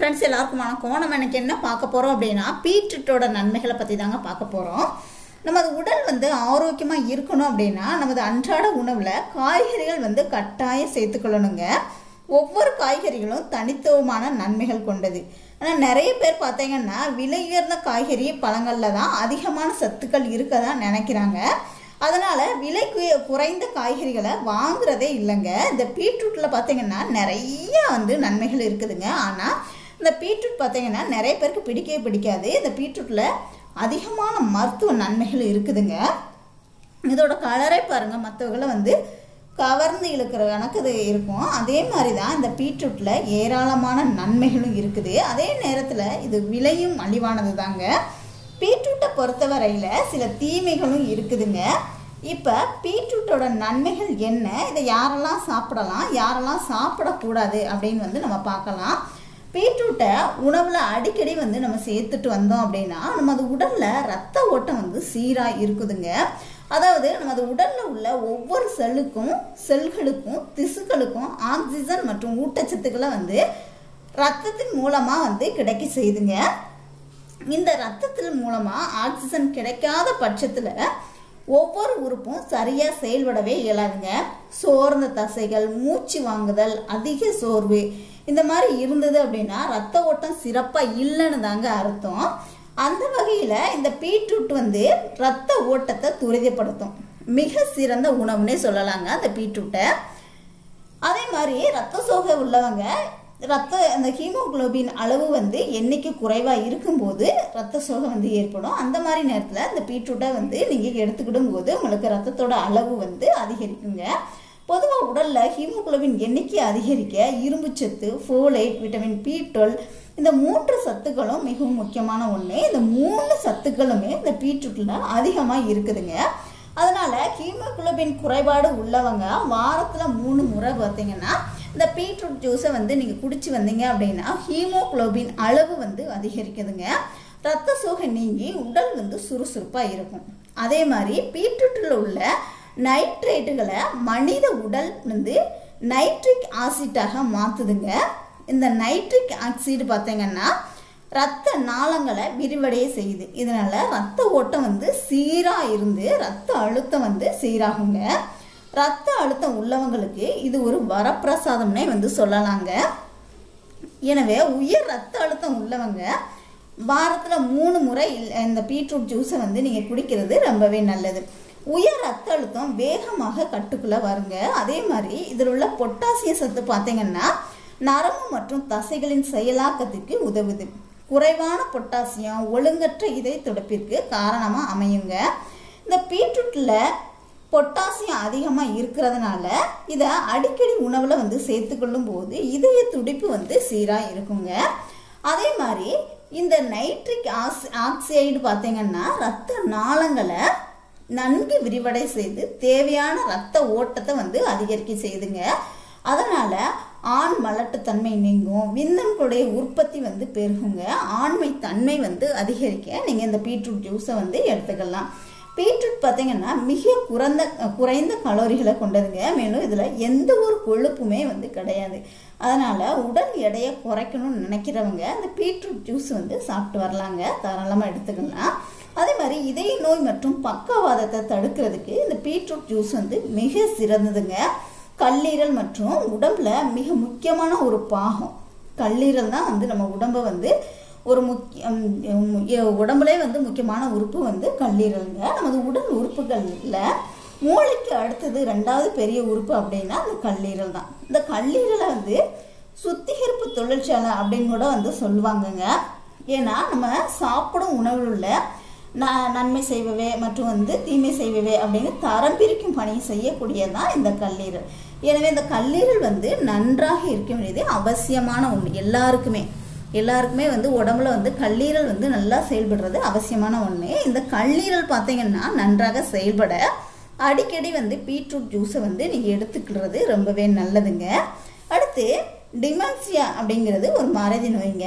Friends எல்லாருக்கும் வணக்கம். நம்ம இன்னைக்கு என்ன பார்க்க போகிறோம் அப்படின்னா பீட்ரூட்டோட நன்மைகளை பற்றி தாங்க பார்க்க போகிறோம். நமது உடல் ஆரோக்கியமாக இருக்கணும் அப்படின்னா நமது அன்றாட உணவில் காய்கறிகள் கட்டாயம் சேர்த்துக்கொள்ளணுங்க. ஒவ்வொரு காய்கறிகளும் தனித்துவமான நன்மைகள் கொண்டது. ஆனால் நிறைய பேர் பார்த்தீங்கன்னா விலை உயர்ந்த காய்கறி பழங்களில் தான் அதிகமான சத்துக்கள் இருக்க தான் நினைக்கிறாங்க. அதனால் விலை குறைந்த காய்கறிகளை வாங்குறதே இல்லைங்க. இந்த பீட்ரூட்டில் பார்த்தீங்கன்னா நிறைய நன்மைகள் இருக்குதுங்க. ஆனால் இந்த பீட்ரூட் பார்த்தீங்கன்னா நிறைய பேருக்கு பிடிக்கவே பிடிக்காது. இந்த பீட்ரூட்டில் அதிகமான மருத்துவ நன்மைகள் இருக்குதுங்க. இதோட கலரை பாருங்கள், மற்றவர்களை கவர்ந்து இழுக்கிற கணக்கு இது இருக்கும். அதே மாதிரி தான் இந்த பீட்ரூட்டில் ஏராளமான நன்மைகளும் இருக்குது. அதே நேரத்தில் இது விலையும் மலிவானது தாங்க. பீட்ரூட்டை பொறுத்தவரையில் சில தீமைகளும் இருக்குதுங்க. இப்போ பீட்ரூட்டோட நன்மைகள் என்ன, இதை யாரெல்லாம் சாப்பிடலாம் யாரெல்லாம் சாப்பிடக்கூடாது அப்படின்னு நம்ம பார்க்கலாம். பீட்ரூட்டை உணவில் அடிக்கடி நம்ம சேர்த்துட்டு வந்தோம் அப்படின்னா நமது உடலில் ரத்த ஓட்டம் சீராக இருக்குதுங்க. அதாவது நமது உடலில் உள்ள ஒவ்வொரு செல்களுக்கும் திசுக்களுக்கும் ஆக்சிஜன் மற்றும் ஊட்டச்சத்துக்களை ரத்தத்தின் மூலமாக கிடைக்க செய்துங்க. இந்த ரத்தத்தின் மூலமாக ஆக்சிஜன் கிடைக்காத பட்சத்தில் ஒவ்வொரு உறுப்பும் சரியாக செயல்படவே இயலாதுங்க. சோர்ந்த தசைகள், மூச்சு வாங்குதல், அதிக சோர்வு இந்த மாதிரி இருந்தது அப்படின்னா ரத்த ஓட்டம் சிறப்பாக இல்லைன்னு தாங்க அர்த்தம். அந்த வகையில் இந்த பீட்ரூட் ரத்த ஓட்டத்தை துரிதப்படுத்தும். மிக சிறந்த உணவுன்னே சொல்லலாங்க அந்த பீட்ரூட்டை. அதே மாதிரி ரத்த சோகை உள்ளவங்க அந்த ஹீமோகுளோபின் அளவு எண்ணிக்கை குறைவாக இருக்கும்போது ரத்த சோகை ஏற்படும். அந்த மாதிரி நேரத்தில் இந்த பீட்ரூட்டை நீங்கள் எடுத்துக்கிடும் போது உங்களுக்கு ரத்தத்தோட அளவு அதிகரிக்குங்க. பொதுவாக உடலில் ஹீமோகுளோபின் எண்ணிக்கை அதிகரிக்க இரும்புச்சத்து, ஃபோலேட், விட்டமின் B12 இந்த 3 சத்துக்களும் மிகவும் முக்கியமான ஒன்று. இந்த 3 சத்துக்களுமே இந்த பீட்ரூட்டில் அதிகமாக இருக்குதுங்க. அதனால் ஹீமோகுளோபின் குறைபாடு உள்ளவங்க வாரத்தில் 3 முறை பார்த்தீங்கன்னா இந்த பீட்ரூட் ஜூஸை நீங்கள் குடிச்சு வந்தீங்க அப்படின்னா ஹீமோகுளோபின் அளவு அதிகரிக்குதுங்க. ரத்த சோகை நீங்கி உடல் சுறுசுறுப்பாக இருக்கும். அதே மாதிரி பீட்ரூட்டில் உள்ள நைட்ரேட்டுகளை மனித உடல் நைட்ரிக் ஆசிட்டாக மாற்றுதுங்க. இந்த நைட்ரிக் ஆக்சைடு பார்த்தீங்கன்னா ரத்த நாளங்களை விரிவடைய செய்யுது. இதனால ரத்த ஓட்டம் சீராக இருந்து ரத்த அழுத்தம் சீராகுங்க. ரத்த அழுத்தம் உள்ளவங்களுக்கு இது ஒரு வரப்பிரசாதம்னே சொல்லலாங்க. எனவே உயர் ரத்த அழுத்தம் உள்ளவங்க வாரத்தில் 3 முறை இந்த பீட்ரூட் ஜூஸை நீங்கள் குடிக்கிறது ரொம்பவே நல்லது. உயர் ரத்த அழுத்தம் வேகமாக கட்டுக்குள்ளே வருங்க. அதே மாதிரி இதில் உள்ள பொட்டாசியம் சத்து பார்த்தீங்கன்னா நரம்பு மற்றும் தசைகளின் செயலாக்கத்துக்கு உதவுது. குறைவான பொட்டாசியம் ஒழுங்கற்ற இதய துடிப்பிற்கு காரணமாக அமையுங்க. இந்த பீட்ரூட்டில் பொட்டாசியம் அதிகமாக இருக்கிறதுனால இதை அடிக்கடி உணவில் சேர்த்துக்கொள்ளும் போது இதய துடிப்பு சீராக இருக்குங்க. அதே மாதிரி இந்த நைட்ரிக் ஆக்சைடு பார்த்தீங்கன்னா ரத்த நாளங்களை நன்கு விரிவடை செய்து தேவையான ரத்த ஓட்டத்தை அதிகரிக்க செய்துங்க. அதனால் ஆண் மலட்டுத்தன்மை நீங்கும், விந்தணுக்களுடைய உற்பத்தி பெருகுங்க, ஆண்மை தன்மை அதிகரிக்க நீங்கள் இந்த பீட்ரூட் ஜூஸை எடுத்துக்கலாம். பீட்ரூட் பார்த்தீங்கன்னா மிக குறைந்த கலோரிகளை கொண்டதுங்க. மேலும் இதில் எந்த ஒரு கொழுப்புமே கிடையாது. அதனால் உடல் எடையை குறைக்கணும்னு நினைக்கிறவங்க இந்த பீட்ரூட் ஜூஸ் சாப்பிட்டு வரலாங்க, தாராளமாக எடுத்துக்கலாம். அதே மாதிரி இதய நோய் மற்றும் பக்கவாதத்தை தடுக்கிறதுக்கு இந்த பீட்ரூட் ஜூஸ் மிக சிறந்ததுங்க. கல்லீரல் மற்றும் உடம்புல மிக முக்கியமான ஒரு பாகம் கல்லீரல் தான் நம்ம உடம்பை ஒரு உடம்புலே முக்கியமான உறுப்பு கல்லீரலுங்க. நமது உடல் உறுப்புகளில் மூளைக்கு அடுத்தது 2வது பெரிய உறுப்பு அப்படின்னா அந்த கல்லீரல் தான். இந்த கல்லீரலை சுத்திகரிப்பு தொழிற்சாலை அப்படின்னு கூட சொல்லுவாங்கங்க. ஏன்னா நம்ம சாப்பிடும் உணவில் உள்ள நன்மை செய்பவை மற்றும் தீமை செய்பவை அப்படின்னு தரம் பிரிக்கும் பணியை செய்யக்கூடியதான் இந்த கல்லீரல். எனவே இந்த கல்லீரல் நன்றாக இருக்க வேண்டியது அவசியமான ஒன்று. எல்லாருக்குமே உடம்புல கல்லீரல் நல்லா செயல்படுறது அவசியமான ஒன்று. இந்த கல்லீரல் பார்த்தீங்கன்னா நன்றாக செயல்பட அடிக்கடி பீட்ரூட் ஜூஸை நீங்கள் எடுத்துக்கிறது ரொம்பவே நல்லதுங்க. அடுத்து டிமென்ஷியா அப்படிங்கிறது ஒரு மறதி நோய்ங்க.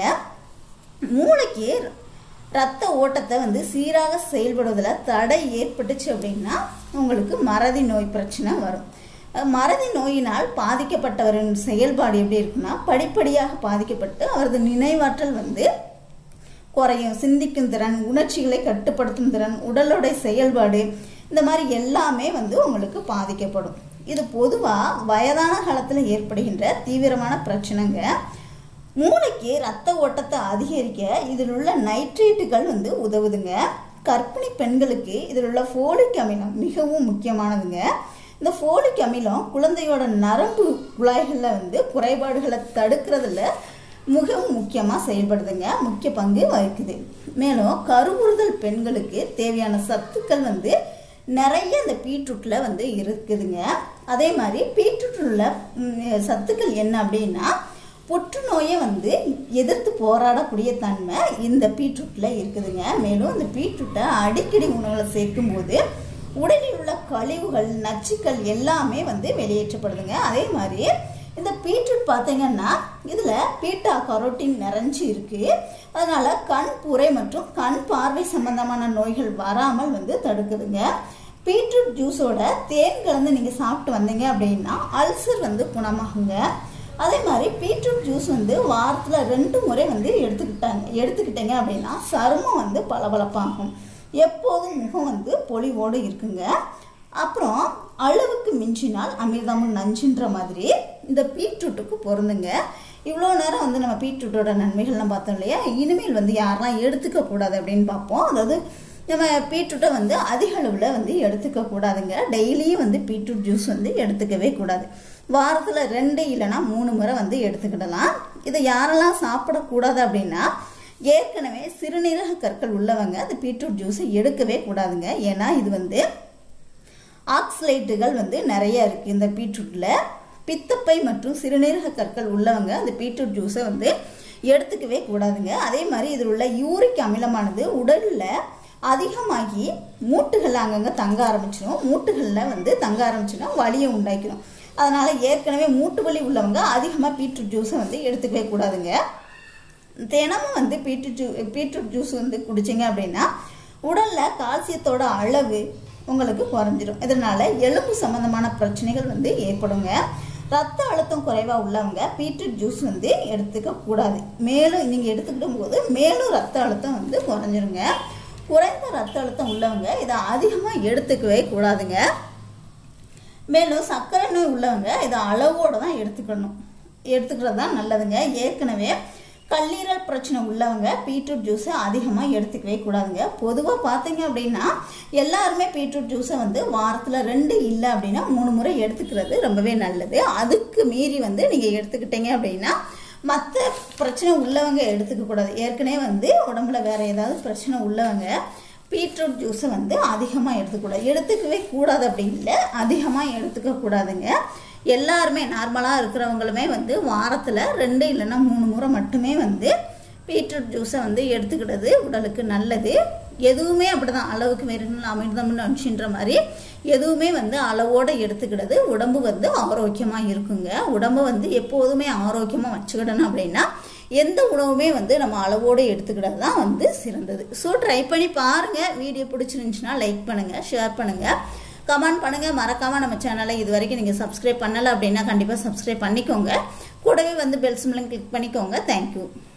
மூளைக்கு ரத்த ஓட்டத்தை சீராக செயல்படுவதில் தடை ஏற்பட்டுச்சு அப்படின்னா உங்களுக்கு மறதி நோய் பிரச்சனை வரும். மறதி நோயினால் பாதிக்கப்பட்டவரின் செயல்பாடு எப்படி இருக்குன்னா படிப்படியாக பாதிக்கப்பட்டு அவரது நினைவாற்றல் வந்து குறையும், சிந்திக்கும் திறன், உணர்ச்சிகளை கட்டுப்படுத்தும் திறன், உடலுடைய செயல்பாடு, இந்த மாதிரி எல்லாமே வந்து உங்களுக்கு பாதிக்கப்படும். இது பொதுவாக வயதான காலத்தில் ஏற்படுகின்ற தீவிரமான பிரச்சனைங்க. மூளைக்கு ரத்த ஓட்டத்தை அதிகரிக்க இதில் உள்ள நைட்ரேட்டுகள் வந்து உதவுதுங்க. கர்ப்பிணி பெண்களுக்கு இதில் உள்ள ஃபோலிக் அமிலம் மிகவும் முக்கியமானதுங்க. இந்த ஃபோலிக் அமிலம் குழந்தையோட நரம்பு குழாய்களில் வந்து குறைபாடுகளை தடுக்கிறதுல மிகவும் முக்கியமாக செயல்படுதுங்க, முக்கிய பங்கு வகிக்குது. மேலும் கருவுறுதல் பெண்களுக்கு தேவையான சத்துக்கள் வந்து நிறைய இந்த பீட்ரூட்டில் வந்து இருக்குதுங்க. அதே மாதிரி பீட்ரூட்டில் உள்ள சத்துக்கள் என்ன அப்படின்னா புற்றுநோயை வந்து எதிர்த்து போராடக்கூடிய தன்மை இந்த பீட்ரூட்டில் இருக்குதுங்க. மேலும் இந்த பீட்ரூட்டை அடிக்கடி உணவில் சேர்க்கும் போது உடலில் உள்ள கழிவுகள், நச்சுக்கள் எல்லாமே வந்து வெளியேற்றப்படுதுங்க. அதே மாதிரி இந்த பீட்ரூட் பார்த்தீங்கன்னா இதில் பீட்டா கரோட்டின் நிறைஞ்சு இருக்குது. அதனால் கண் புரை மற்றும் கண் பார்வை சம்பந்தமான நோய்கள் வராமல் வந்து தடுக்குதுங்க. பீட்ரூட் ஜூஸோட தேன் கலந்து நீங்கள் சாப்பிட்டு வந்தீங்க அப்படின்னா அல்சர் வந்து குணமாகுங்க. அதே மாதிரி பீட்ரூட் ஜூஸ் வந்து வாரத்தில் 2 முறை வந்து எடுத்துக்கிட்டீங்க அப்படின்னா சருமம் வந்து பளபளப்பாகும், எப்போதும் முகம் வந்து பொலிவோடு இருக்குங்க. அப்புறம் அளவுக்கு மிஞ்சினால் அமிர்தமும் நஞ்சுன்ற மாதிரி இந்த பீட்ரூட்டுக்கு பொருந்துங்க. இவ்வளோ நேரம் வந்து நம்ம பீட்ரூட்டோட நன்மைகள்லாம் பார்த்தோம் இல்லையா? இனிமேல் வந்து யாரெல்லாம் எடுத்துக்க கூடாது அப்படின்னு பார்ப்போம். அதாவது நம்ம பீட்ரூட்டை வந்து அதிக அளவில் வந்து எடுத்துக்க கூடாதுங்க. டெய்லியும் வந்து பீட்ரூட் ஜூஸ் வந்து எடுத்துக்கவே கூடாது. வாரத்தில் 2 இல்லைனா 3 முறை வந்து எடுத்துக்கிடலாம். இதை யாரெல்லாம் சாப்பிடக்கூடாது அப்படின்னா ஏற்கனவே சிறுநீரக கற்கள் உள்ளவங்க அந்த பீட்ரூட் ஜூஸை எடுக்கவே கூடாதுங்க. ஏன்னா இது வந்து ஆக்சலேட்டுகள் வந்து நிறைய இருக்குது இந்த பீட்ரூட்டில். பித்தப்பை மற்றும் சிறுநீரக கற்கள் உள்ளவங்க அந்த பீட்ரூட் ஜூஸை வந்து எடுத்துக்கவே கூடாதுங்க. அதே மாதிரி இதில் உள்ள யூரிக் அமிலமானது உடலில் அதிகமாகி மூட்டுகளில் அங்கங்கே தங்க ஆரம்பிச்சிடும். மூட்டுகளில் வந்து தங்க ஆரம்பிச்சுன்னா வலியை உண்டாக்கிடும். அதனால் ஏற்கனவே மூட்டு வலி உள்ளவங்க அதிகமாக பீட்ரூட் ஜூஸை வந்து எடுத்துக்கவே கூடாதுங்க. தினமும் வந்து பீட்ரூட் ஜூஸ் வந்து குடிச்சிங்க அப்படின்னா உடலில் கால்சியத்தோட அளவு உங்களுக்கு குறைஞ்சிடும். இதனால் எலும்பு சம்மந்தமான பிரச்சனைகள் வந்து ஏற்படுங்க. ரத்த அழுத்தம் குறைவாக உள்ளவங்க பீட்ரூட் ஜூஸ் வந்து எடுத்துக்க கூடாது. மேலும் நீங்கள் எடுத்துக்கிடும் போது மேலும் ரத்த அழுத்தம் வந்து குறைஞ்சிருங்க. குறைந்த ரத்த அழுத்தம் உள்ளவங்க இதை அதிகமாக எடுத்துக்கவே கூடாதுங்க. மேலும் சர்க்கரை நோய் உள்ளவங்க இதை அளவோடு தான் எடுத்துக்கிறது தான் நல்லதுங்க. ஏற்கனவே கல்லீரல் பிரச்சனை உள்ளவங்க பீட்ரூட் ஜூஸை அதிகமாக எடுத்துக்கவே கூடாதுங்க. பொதுவாக பார்த்தீங்க அப்படின்னா எல்லாருமே பீட்ரூட் ஜூஸை வந்து வாரத்தில் 2 இல்லை அப்படின்னா 3 முறை எடுத்துக்கிறது ரொம்பவே நல்லது. அதுக்கு மீறி வந்து நீங்கள் எடுத்துக்கிட்டீங்க அப்படின்னா மற்ற பிரச்சனை உள்ளவங்க எடுத்துக்க கூடாது. ஏற்கனவே வந்து உடம்புல வேறு ஏதாவது பிரச்சனை உள்ளவங்க பீட்ரூட் ஜூஸை வந்து அதிகமாக எடுத்துக்கவே கூடாது அப்படின்னு இல்லை, அதிகமாக எடுத்துக்க கூடாதுங்க. எல்லாருமே நார்மலாக இருக்கிறவங்களுமே வந்து வாரத்தில் 2 இல்லைன்னா 3 முறை மட்டுமே வந்து பீட்ரூட் ஜூஸை வந்து எடுத்துக்கிட்டது உடலுக்கு நல்லது. எதுவுமே அப்படிதான் அளவுக்கு மீறினால் அமிர்தம்னு நஞ்சுன்ற மாதிரி எதுவுமே வந்து அளவோடு எடுத்துக்கிட்டது உடம்பு வந்து ஆரோக்கியமாக இருக்குங்க. உடம்பு வந்து எப்போதுமே ஆரோக்கியமாக வச்சுக்கிடணும் அப்படின்னா எந்த உணவுமே வந்து நம்ம அளவோடு எடுத்துக்கிட்டது தான் வந்து சிறந்தது. ஸோ ட்ரை பண்ணி பாருங்கள். வீடியோ பிடிச்சிருந்துச்சுன்னா லைக் பண்ணுங்கள், ஷேர் பண்ணுங்கள், கமெண்ட் பண்ணுங்கள். மறக்காமல் நம்ம சேனலை இது வரைக்கும் நீங்கள் சப்ஸ்கிரைப் பண்ணலை அப்படின்னா கண்டிப்பாக சப்ஸ்கிரைப் பண்ணிக்கோங்க. கூடவே வந்து பெல் சிம்பலையும் கிளிக் பண்ணிக்கோங்க. தேங்க்யூ.